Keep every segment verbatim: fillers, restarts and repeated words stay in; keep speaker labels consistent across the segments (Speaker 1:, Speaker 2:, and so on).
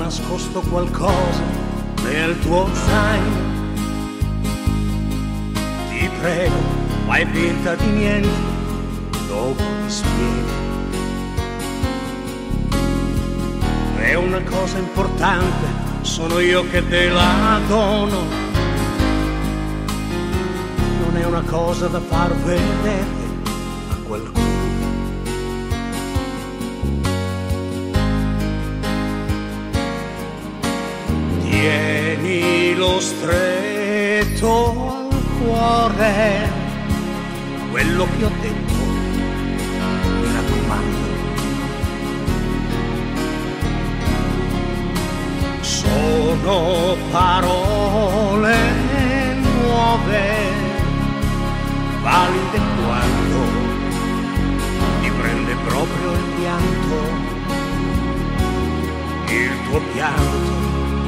Speaker 1: nascosto qualcosa nel tuo zaino. Ti prego, fai finta di niente, dopo ti spiego. È una cosa importante, sono io che te la dono. Non è una cosa da far vedere a qualcuno. Tienilo stretto al cuore, quello che ho detto, mi raccomando. Sono parole nuove, valide quando ti prende proprio il pianto, il tuo pianto.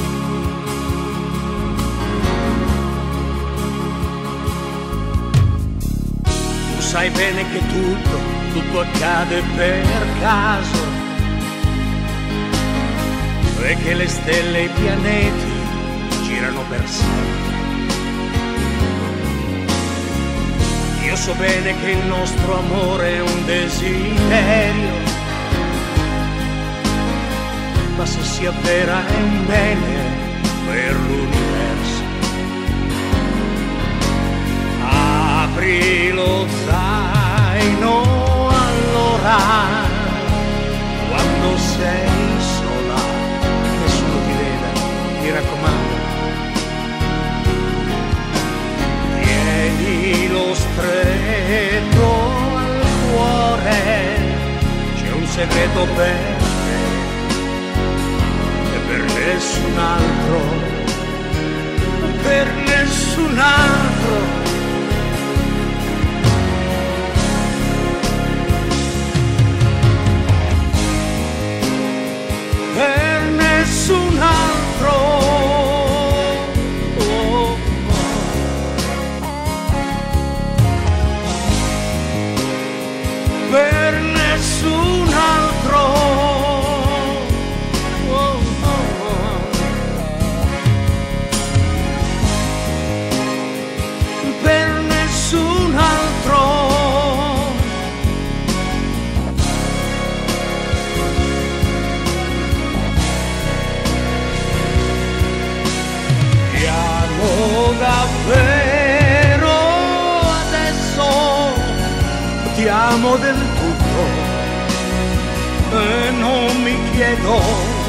Speaker 1: Sai bene che tutto, tutto accade per caso e che le stelle e i pianeti girano per sempre. Io so bene che il nostro amore è un desiderio, ma se si avvera è un bene per l'universo. Apri lo zaino allora, quando sei sola, nessuno ti veda, mi raccomando. Tienilo stretto al cuore, c'è un segreto per te e per nessun altro, per nessun altro. Per nessun altro, oh, oh. Per nessun altro, oh, oh. Per nessun altro. Davvero adesso ti amo del tutto e non mi chiedo,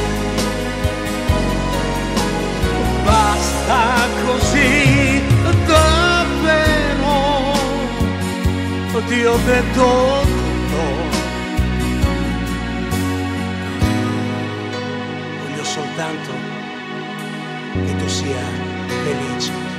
Speaker 1: basta così davvero, ti ho detto tutto. Voglio soltanto che tu sia felice.